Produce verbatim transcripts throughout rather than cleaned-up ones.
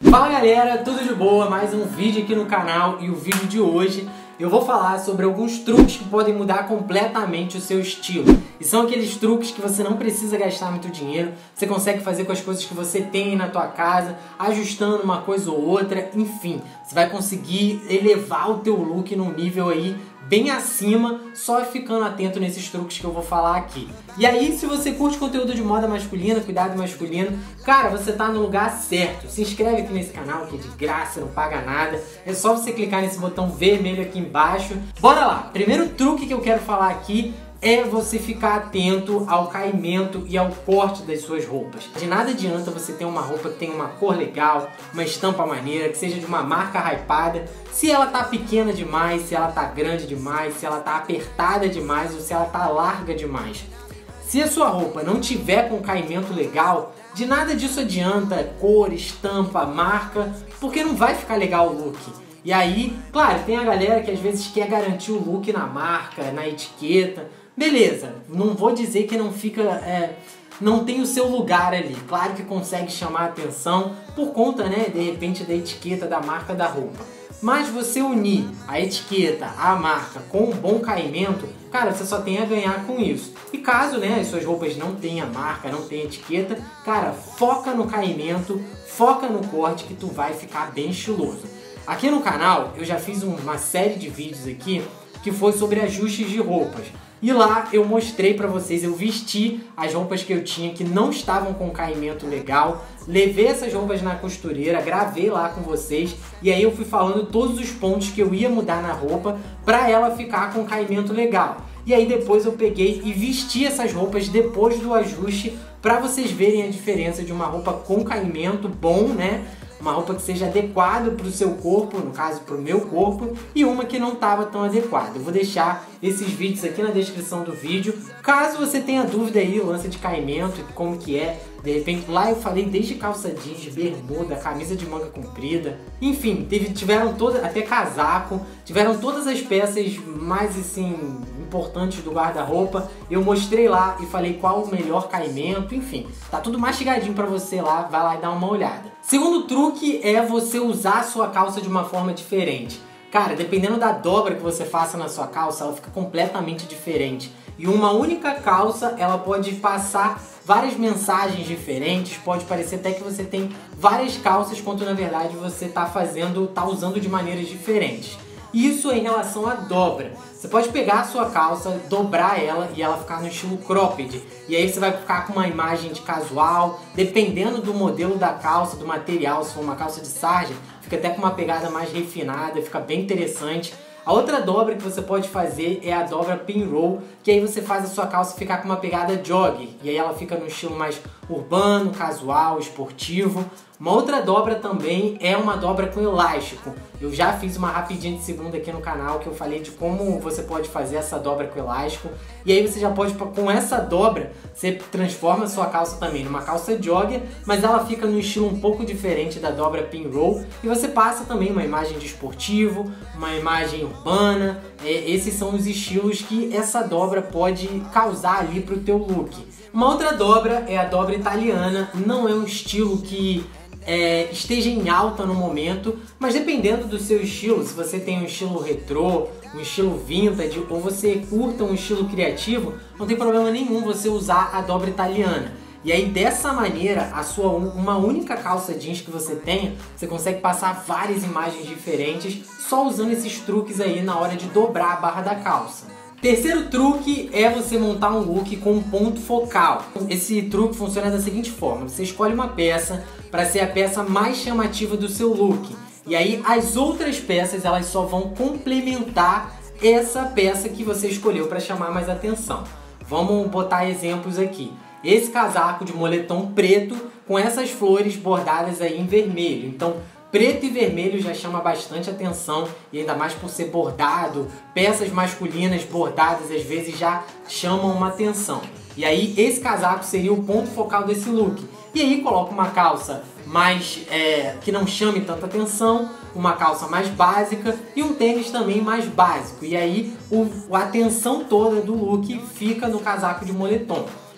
Fala galera, tudo de boa? Mais um vídeo aqui no canal e o vídeo de hoje eu vou falar sobre alguns truques que podem mudar completamente o seu estilo. E são aqueles truques que você não precisa gastar muito dinheiro, você consegue fazer com as coisas que você tem na tua casa, ajustando uma coisa ou outra, enfim, você vai conseguir elevar o teu look num nível aí bem acima, só ficando atento nesses truques que eu vou falar aqui. E aí, se você curte conteúdo de moda masculina, cuidado masculino, cara, você tá no lugar certo. Se inscreve aqui nesse canal que é de graça, não paga nada. É só você clicar nesse botão vermelho aqui embaixo. Bora lá! Primeiro truque que eu quero falar aqui é você ficar atento ao caimento e ao corte das suas roupas. De nada adianta você ter uma roupa que tem uma cor legal, uma estampa maneira, que seja de uma marca hypada, se ela tá pequena demais, se ela tá grande demais, se ela tá apertada demais ou se ela tá larga demais. Se a sua roupa não tiver com caimento legal, de nada disso adianta cor, estampa, marca, porque não vai ficar legal o look. E aí, claro, tem a galera que às vezes quer garantir o look na marca, na etiqueta. Beleza, não vou dizer que não fica, é, não tem o seu lugar ali. Claro que consegue chamar a atenção por conta, né, de repente, da etiqueta da marca da roupa. Mas você unir a etiqueta, a marca com um bom caimento, cara, você só tem a ganhar com isso. E caso, né, as suas roupas não tenham marca, não tenham etiqueta, cara, foca no caimento, foca no corte que tu vai ficar bem estiloso. Aqui no canal eu já fiz uma série de vídeos aqui que foi sobre ajustes de roupas. E lá eu mostrei pra vocês, eu vesti as roupas que eu tinha que não estavam com caimento legal, levei essas roupas na costureira, gravei lá com vocês e aí eu fui falando todos os pontos que eu ia mudar na roupa pra ela ficar com caimento legal. E aí depois eu peguei e vesti essas roupas depois do ajuste pra vocês verem a diferença de uma roupa com caimento bom, né? Uma roupa que seja adequada para o seu corpo, no caso para o meu corpo, e uma que não estava tão adequada. Eu vou deixar esses vídeos aqui na descrição do vídeo. Caso você tenha dúvida aí, lance de caimento, como que é, de repente lá eu falei desde calça jeans, bermuda, camisa de manga comprida, enfim, teve, tiveram todas, até casaco, tiveram todas as peças mais assim importantes do guarda-roupa. Eu mostrei lá e falei qual o melhor caimento, enfim, tá tudo mastigadinho para você lá, vai lá e dá uma olhada. Segundo truque é você usar a sua calça de uma forma diferente. Cara, dependendo da dobra que você faça na sua calça, ela fica completamente diferente. E uma única calça, ela pode passar várias mensagens diferentes, pode parecer até que você tem várias calças, quando na verdade você tá fazendo, tá usando de maneiras diferentes. Isso é em relação à dobra. Você pode pegar a sua calça, dobrar ela e ela ficar no estilo cropped. E aí você vai ficar com uma imagem de casual, dependendo do modelo da calça, do material, se for uma calça de sarja, fica até com uma pegada mais refinada, fica bem interessante. A outra dobra que você pode fazer é a dobra pinroll, que aí você faz a sua calça ficar com uma pegada jog, e aí ela fica no estilo mais urbano, casual, esportivo. Uma outra dobra também é uma dobra com elástico. Eu já fiz uma rapidinha de segunda aqui no canal que eu falei de como você pode fazer essa dobra com elástico. E aí você já pode, com essa dobra, você transforma a sua calça também numa calça jogger, mas ela fica no estilo um pouco diferente da dobra pinroll. E você passa também uma imagem de esportivo, uma imagem urbana. É, esses são os estilos que essa dobra pode causar ali pro teu look. Uma outra dobra é a dobra italiana. Não é um estilo que É, esteja em alta no momento, mas dependendo do seu estilo, se você tem um estilo retrô, um estilo vintage ou você curta um estilo criativo, não tem problema nenhum você usar a dobra italiana. E aí dessa maneira, a sua uma única calça jeans que você tenha, você consegue passar várias imagens diferentes só usando esses truques aí na hora de dobrar a barra da calça. Terceiro truque é você montar um look com um ponto focal. Esse truque funciona da seguinte forma: você escolhe uma peça para ser a peça mais chamativa do seu look. E aí as outras peças elas só vão complementar essa peça que você escolheu para chamar mais atenção. Vamos botar exemplos aqui. Esse casaco de moletom preto com essas flores bordadas aí em vermelho. Então, preto e vermelho já chama bastante atenção, e ainda mais por ser bordado, peças masculinas bordadas às vezes já chamam uma atenção. E aí esse casaco seria o ponto focal desse look. E aí coloca uma calça mais é, que não chame tanta atenção, uma calça mais básica e um tênis também mais básico. E aí o, a atenção toda do look fica no casaco de moletom.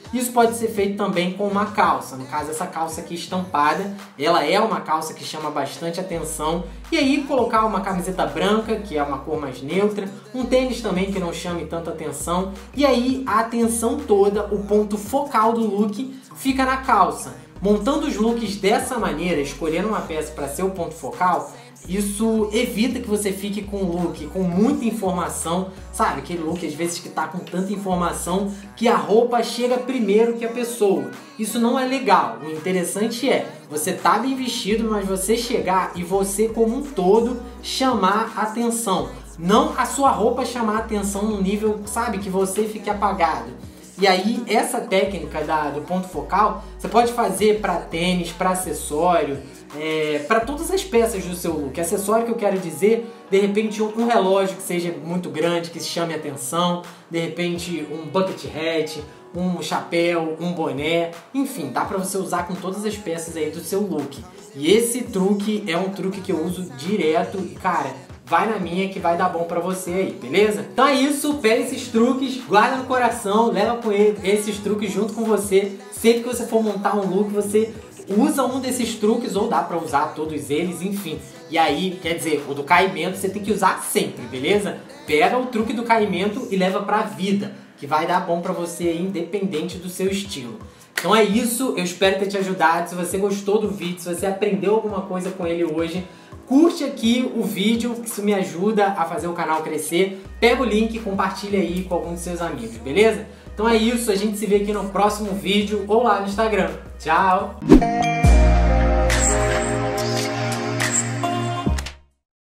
Isso pode ser feito também com uma calça. No caso, essa calça aqui estampada, ela é uma calça que chama bastante atenção. E aí colocar uma camiseta branca, que é uma cor mais neutra, um tênis também que não chame tanta atenção. E aí a atenção toda, o ponto focal do look fica na calça. Montando os looks dessa maneira, escolhendo uma peça para ser o ponto focal, isso evita que você fique com um look com muita informação, sabe? Aquele look às vezes que tá com tanta informação que a roupa chega primeiro que a pessoa. Isso não é legal. O interessante é você tá bem vestido, mas você chegar e você como um todo chamar atenção. Não a sua roupa chamar atenção no nível, sabe, que você fique apagado. E aí, essa técnica da, do ponto focal, você pode fazer para tênis, para acessório, é, para todas as peças do seu look. Acessório que eu quero dizer, de repente um, um relógio que seja muito grande, que chame atenção, de repente um bucket hat, um chapéu, um boné, enfim, dá para você usar com todas as peças aí do seu look. E esse truque é um truque que eu uso direto e, cara, vai na minha que vai dar bom pra você aí, beleza? Então é isso, pega esses truques, guarda no coração, leva com ele esses truques junto com você. Sempre que você for montar um look, você usa um desses truques ou dá pra usar todos eles, enfim. E aí, quer dizer, o do caimento você tem que usar sempre, beleza? Pega o truque do caimento e leva pra vida, que vai dar bom pra você aí, independente do seu estilo. Então é isso, eu espero ter te ajudado. Se você gostou do vídeo, se você aprendeu alguma coisa com ele hoje, curte aqui o vídeo, que isso me ajuda a fazer o canal crescer. Pega o link e compartilha aí com algum dos seus amigos, beleza? Então é isso, a gente se vê aqui no próximo vídeo ou lá no Instagram. Tchau!